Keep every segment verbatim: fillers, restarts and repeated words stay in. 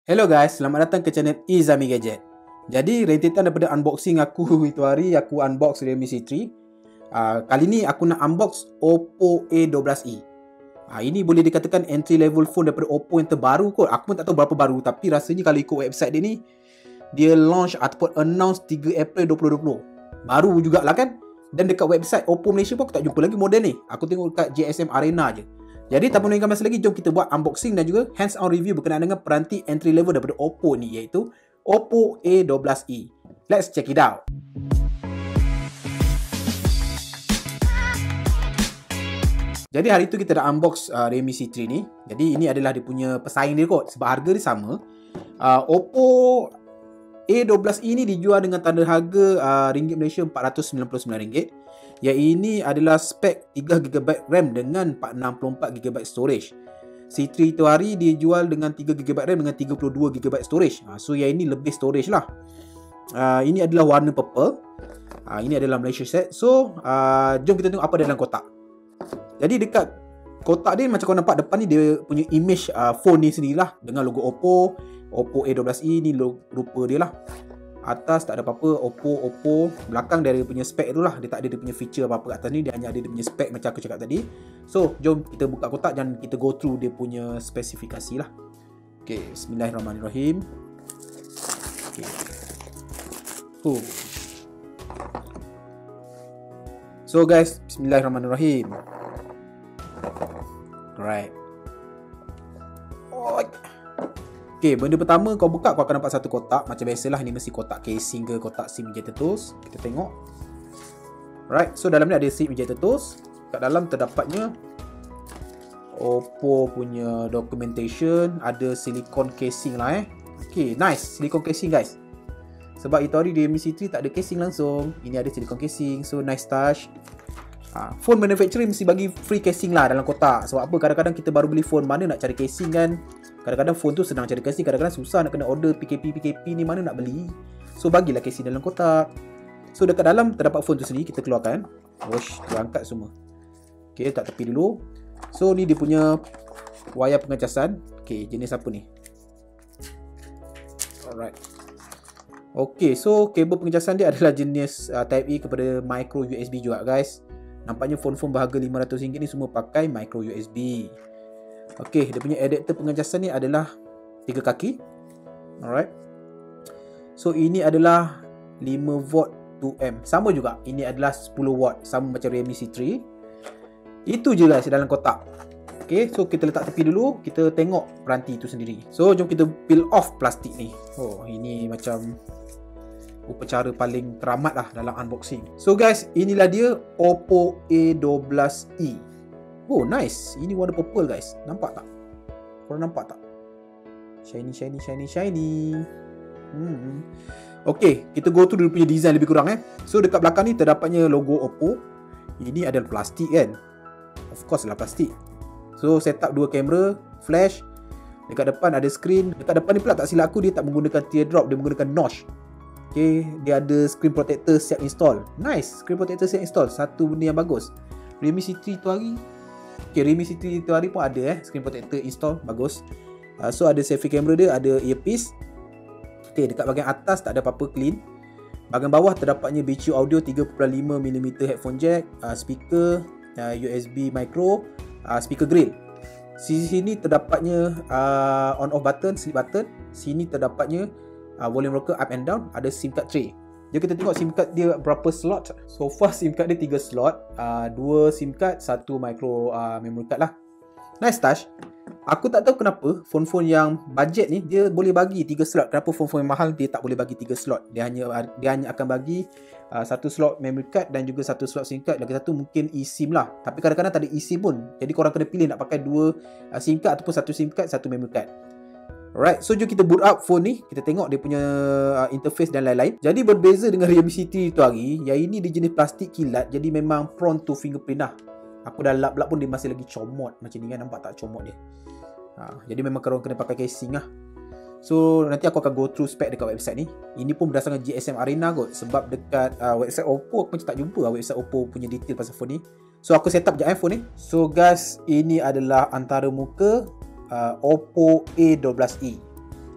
Hello guys, selamat datang ke channel Izami Gadget. Jadi, rentetan daripada unboxing aku itu hari, aku unbox Realme C three. Uh, kali ni aku nak unbox Oppo A twelve E. Uh, ini boleh dikatakan entry level phone daripada Oppo yang terbaru kot. Aku pun tak tahu berapa baru, tapi rasanya kalau ikut website dia ni, dia launch ataupun announce tiga April dua ribu dua puluh. Baru jugalah kan? Dan dekat website Oppo Malaysia pun aku tak jumpa lagi model ni. Aku tengok dekat J S M Arena je. Jadi tanpa menunggu masa lagi, jom kita buat unboxing dan juga hands-on review berkenaan dengan peranti entry level daripada Oppo ni, iaitu Oppo A twelve E. Let's check it out. Jadi hari tu kita dah unbox uh, Realme C three ni. Jadi ini adalah dia punya pesaing dia kot, sebab harga dia sama. uh, Oppo A twelve E ni dijual dengan tanda harga uh, ringgit Malaysia empat ratus sembilan puluh sembilan ringgit. Yang ini adalah spek tiga gigabyte RAM dengan empat ratus enam puluh empat gigabyte storage. C three tu hari dia jual dengan tiga gigabyte RAM dengan tiga puluh dua gigabyte storage. Ha, so yang ini lebih storage lah. Uh, ini adalah warna purple. Uh, ini adalah Malaysia set. So uh, jom kita tengok apa dalam kotak. Jadi dekat kotak dia, macam kau nampak depan ni, dia punya image uh, phone ni sendirilah dengan logo Oppo. Oppo A twelve E ni rupa dia lah. Atas tak ada apa-apa, Oppo, Oppo. Belakang dia ada punya spek tu lah. Dia tak ada dia punya feature apa-apa kat atas ni. Dia hanya ada dia punya spek macam aku cakap tadi. So, jom kita buka kotak dan kita go through dia punya spesifikasi lah. Okay, bismillahirrahmanirrahim. Okay. Oh. So guys, bismillahirrahmanirrahim. Alright. Oh. Okay, benda pertama kau buka, kau akan nampak satu kotak. Macam biasalah, ni mesti kotak casing ke kotak SIM ejector tools. Kita tengok. Alright, so dalam ni ada SIM ejector tools. Kat dalam terdapatnya Oppo punya documentation. Ada silicone casing lah eh. Okay, nice. Silicone casing guys. Sebab itu hari Realme C three tak ada casing langsung. Ini ada silicone casing. So, nice touch. Ha, phone manufacturer mesti bagi free casing lah dalam kotak. Sebab apa? Kadang-kadang kita baru beli phone, mana nak cari casing kan. Kadang-kadang phone tu senang cari casing, kadang-kadang susah nak kena order P K P P K P ni, mana nak beli. So bagilah casing dalam kotak. So dekat dalam terdapat phone tu sendiri, kita keluarkan. Wash, terangkat semua. Okay, letak tepi dulu. So ni dia punya wayar pengecasan. Okay, jenis apa ni? Alright. Okay, so kabel pengecasan dia adalah jenis uh, Type A kepada micro U S B juga guys. Nampaknya phone-phone berharga lima ratus ringgit ni semua pakai micro U S B. Okey, dia punya adapter pengecasan ni adalah tiga kaki. Alright. So ini adalah lima volt dua ampere. Sama juga. Ini adalah sepuluh watt, sama macam Realme C three. Itu je guys dalam kotak. Okey, so kita letak tepi dulu, kita tengok peranti itu sendiri. So jom kita peel off plastik ni. Oh, ini macam upacara paling teramat lah dalam unboxing. So guys, inilah dia Oppo A twelve E. Oh nice, ini warna purple guys. Nampak tak? Korang nampak tak? Shiny, shiny, shiny, shiny. Hmm. Okay, kita go to dia punya design lebih kurang eh. So dekat belakang ni terdapatnya logo Oppo. Ini adalah plastik kan? Of course lah plastik. So setup dua kamera, flash. Dekat depan ada screen. Dekat depan ni pula tak silap aku, dia tak menggunakan teardrop, dia menggunakan notch. Okay, dia ada screen protector siap install. Nice, screen protector siap install. Satu benda yang bagus. Realme C three tu hari Okay, Realme C three tu hari pun ada eh screen protector install, bagus. uh, So ada selfie camera dia, ada earpiece. Okay, dekat bahagian atas tak ada apa-apa, clean. Bahagian bawah terdapatnya B C U audio tiga koma lima milimeter headphone jack, uh, speaker, uh, U S B micro, uh, speaker grill. Sisi sini terdapatnya uh, on off button, sleep button. Sini terdapatnya uh, volume rocker up and down, ada SIM card tray. Jom kita tengok SIM card dia berapa slot. So far SIM card dia tiga slot, uh, dua SIM card, satu micro uh, memory card lah. Nice touch. Aku tak tahu kenapa phone-phone yang budget ni dia boleh bagi tiga slot. Kenapa phone-phone yang mahal dia tak boleh bagi tiga slot? Dia hanya dia hanya akan bagi uh, satu slot memory card dan juga satu slot SIM card. Lagi satu mungkin eSIM lah. Tapi kadang-kadang tak ada eSIM pun. Jadi korang kena pilih nak pakai dua uh, SIM card ataupun satu SIM card, satu memory card. Alright, so jom kita boot up phone ni. Kita tengok dia punya uh, interface dan lain-lain. Jadi berbeza dengan Realme C three tu hari, yang ini dia jenis plastik kilat, jadi memang prone to fingerprint lah. Aku dah lap-lap pun dia masih lagi comot macam ni kan, nampak tak comot dia. ha, Jadi memang korang kena pakai casing lah. So nanti aku akan go through spek dekat website ni. Ini pun berdasarkan J S M Arena kot. Sebab dekat uh, website Oppo aku macam tak jumpa lah website Oppo punya detail pasal phone ni. So aku set up je iPhone ni. So guys, ini adalah antara muka uh, Oppo A twelve E.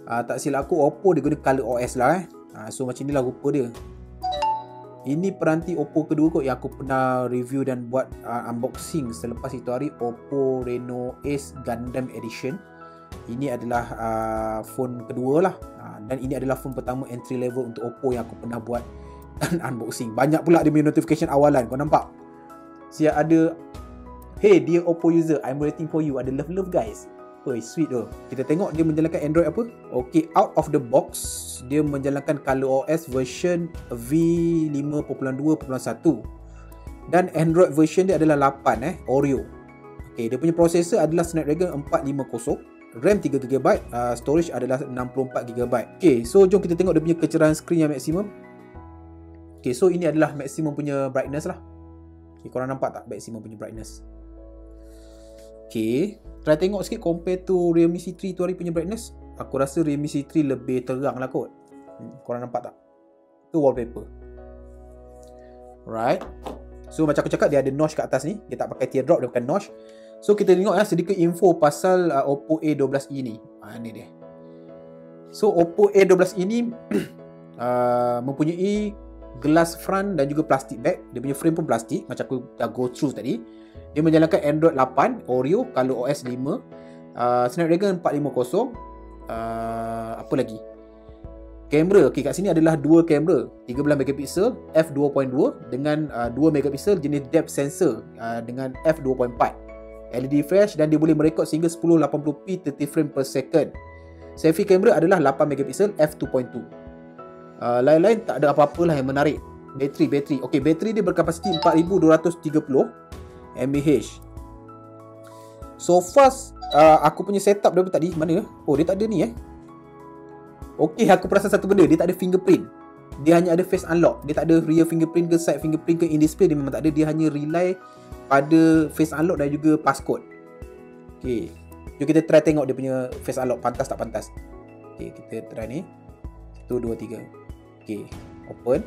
uh, tak silap aku Oppo dia guna ColorOS lah eh. uh, So macam inilah rupa dia. Ini peranti Oppo kedua kot yang aku pernah review dan buat uh, unboxing selepas itu hari, Oppo Reno Ace Gundam Edition. Ini adalah uh, phone kedua lah, uh, dan ini adalah phone pertama entry level untuk Oppo yang aku pernah buat dan unboxing. Banyak pula dia punya notification awalan, kau nampak? Siap ada, hey dear Oppo user, I'm waiting for you. Ada love-love guys. Oi, sweet tu. Kita tengok dia menjalankan Android apa. Okay, out of the box dia menjalankan ColorOS version V lima titik dua titik satu dan Android version dia adalah lapan eh, Oreo. Okay, dia punya processor adalah Snapdragon empat lima kosong, RAM tiga giga byte, uh, storage adalah enam puluh empat giga byte. Okay, so jom kita tengok dia punya kecerahan skrin yang maksimum. Okay, so ini adalah maksimum punya brightness lah. Okay, korang nampak tak maksimum punya brightness? Okay, try tengok sikit compare to Realme C three tu hari punya brightness. Aku rasa Realme C three lebih terang lah kot. hmm, Korang nampak tak? Tu wallpaper. Alright. So macam aku cakap, dia ada notch kat atas ni. Dia tak pakai teardrop, dia pakai notch. So kita tengok ya sedikit info pasal uh, Oppo A twelve e ni. Ha, ni dia. So Oppo A twelve e ni uh, mempunyai glass front dan juga plastik back. Dia punya frame pun plastik, macam aku dah go through tadi. Dia menjalankan Android lapan, Oreo, ColorOS lima, uh, Snapdragon empat lima kosong, uh, apa lagi? Kamera, okey, kat sini adalah dua kamera, tiga belas megapiksel f dua titik dua dengan uh, dua megapiksel jenis depth sensor uh, dengan f dua titik empat. L E D flash dan dia boleh merekod sehingga sepuluh lapan puluh p tiga puluh frame per second. Selfie kamera adalah lapan megapiksel f dua titik dua. Uh, lain-lain tak ada apa-apa lah yang menarik. Bateri, bateri. Okey, bateri dia berkapasiti empat ribu dua ratus tiga puluh mAh. So fast uh, aku punya setup dia tadi mana? Oh, dia tak ada ni eh. Okey, aku perasan satu benda, dia tak ada fingerprint. Dia hanya ada face unlock. Dia tak ada rear fingerprint ke side fingerprint ke in display, dia memang tak ada. Dia hanya rely pada face unlock dan juga passcode. Okey, jom kita try tengok dia punya face unlock pantas tak pantas. Okey, kita try ni. satu dua tiga. Okey, open.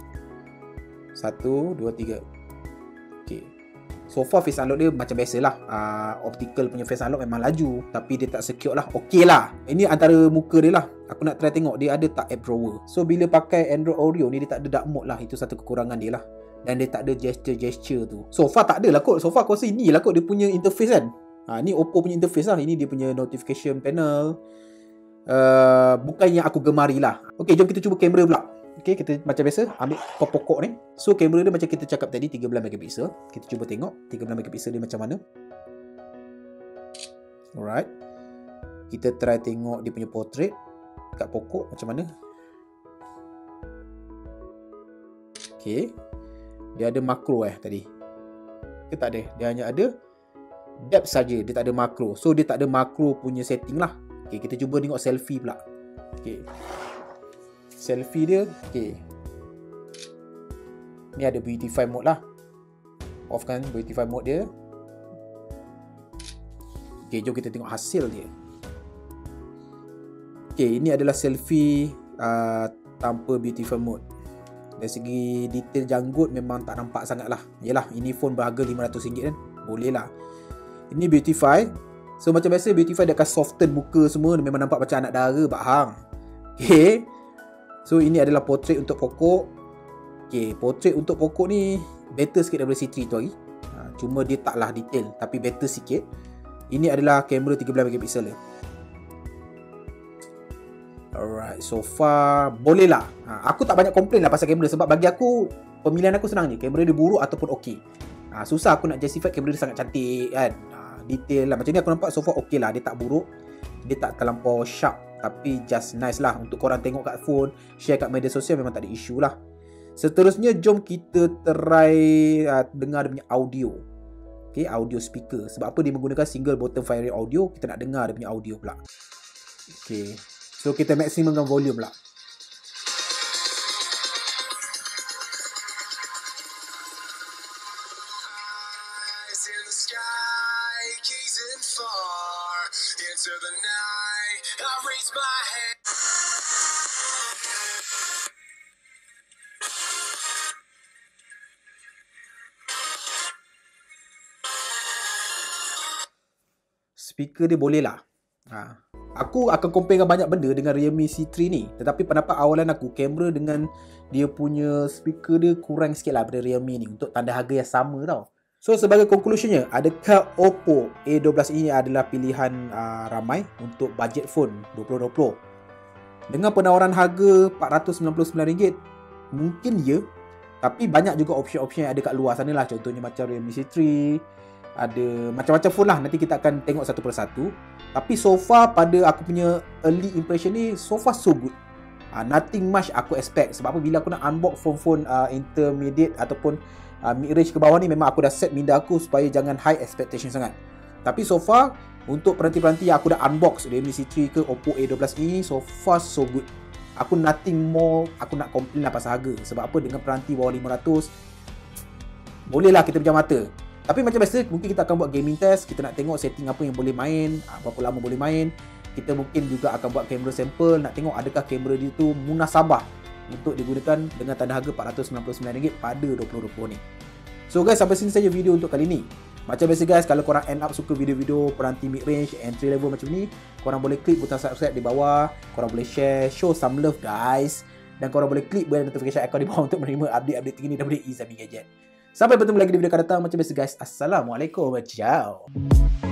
satu dua tiga. Okey. So far face unlock dia macam biasalah. uh, Optical punya face unlock memang laju, tapi dia tak secure lah. Okey lah. Ini antara muka dia lah. Aku nak try tengok dia ada tak app drawer. So bila pakai Android Oreo ni, dia tak ada dark mode lah. Itu satu kekurangan dia lah. Dan dia tak ada gesture-gesture tu. So far tak ada lah kot. So far aku rasa ini lah kot dia punya interface kan. ha, Ni Oppo punya interface lah. Ini dia punya notification panel. uh, Bukan yang aku gemari lah. Okey, jom kita cuba kamera pula. Okay, kita macam biasa ambil pokok ni. So kamera dia macam kita cakap tadi, tiga belas megapiksel. Kita cuba tengok tiga belas megapiksel dia macam mana. Alright. Kita try tengok dia punya portrait kat pokok macam mana. Okay, dia ada makro eh tadi. Ke tak ada? Dia hanya ada depth saja, dia tak ada makro. So dia tak ada makro punya setting lah. Okay, kita cuba tengok selfie pula. Okay, selfie dia, okay, ni ada beautify mode lah. Off kan beautify mode dia. Okay, jom kita tengok hasil dia. Okay, ini adalah selfie uh, tanpa beautify mode. Dari segi detail janggut memang tak nampak sangat lah. Yelah, ini phone berharga lima ratus ringgit kan, boleh lah. Ini beautify. So macam biasa beautify dia akan soften muka semua, memang nampak macam anak dara bak hang. Okay, so ini adalah portrait untuk pokok. Okay, portrait untuk pokok ni better sikit daripada C three tu hari. ha, Cuma dia taklah detail, tapi better sikit. Ini adalah kamera tiga belas megapiksel dia. Alright, so far boleh lah. ha, Aku tak banyak komplain lah pasal kamera, sebab bagi aku pemilihan aku senang je. Kamera dia buruk ataupun okey. ha, Susah aku nak justify kamera dia sangat cantik kan. ha, Detail lah, macam ni aku nampak so far okey lah. Dia tak buruk, dia tak terlampau sharp, tapi just nice lah untuk korang tengok kat phone, share kat media sosial, memang tak ada isu lah. Seterusnya jom kita try uh, dengar dia punya audio. Okay, audio speaker. Sebab apa dia menggunakan single bottom firing audio, kita nak dengar dia punya audio pula. Okay, so kita maksimumkan volume lah. Speaker dia boleh lah. ha. aku akan compare dengan banyak benda dengan Realme C three ni. Tetapi pendapat awalan aku, kamera dengan dia punya speaker dia kurang sikit lah daripada Realme ni untuk tanda harga yang sama tau. So sebagai conclusionnya, adakah Oppo A twelve ini adalah pilihan uh, ramai untuk budget phone dua ribu dua puluh? Dengan penawaran harga empat ratus sembilan puluh sembilan ringgit, mungkin ya. Tapi banyak juga option-option yang ada kat luar sana lah. Contohnya macam Realme C three, ada macam-macam phone lah. Nanti kita akan tengok satu persatu. Tapi so far pada aku punya early impression ni, so far so good. uh, Nothing much aku expect. Sebab apa, bila aku nak unbox phone-phone uh, intermediate ataupun uh, mid-range ke bawah ni, memang aku dah set minda aku supaya jangan high expectation sangat. Tapi so far, untuk peranti-peranti yang aku dah unbox, Realme C three ke Oppo A twelve ini, so far so good. Aku nothing more aku nak complain lah pasal harga. Sebab apa, dengan peranti bawah lima ratus, bolehlah kita pejam mata. Tapi macam biasa, mungkin kita akan buat gaming test. Kita nak tengok setting apa yang boleh main, berapa lama boleh main. Kita mungkin juga akan buat kamera sampel, nak tengok adakah kamera dia tu munasabah untuk digunakan dengan tanda harga empat ratus sembilan puluh sembilan ringgit pada dua ribu dua puluh ni. So guys, sampai sini saja video untuk kali ni. Macam biasa guys, kalau korang end up suka video-video peranti mid-range, entry level macam ni, korang boleh klik butang subscribe di bawah. Korang boleh share, show some love guys. Dan korang boleh klik bell notification icon di bawah untuk menerima update-update terkini daripada Izami Gadget. Sampai bertemu lagi di video akan datang. Macam biasa guys, Assalamualaikum. Ciao.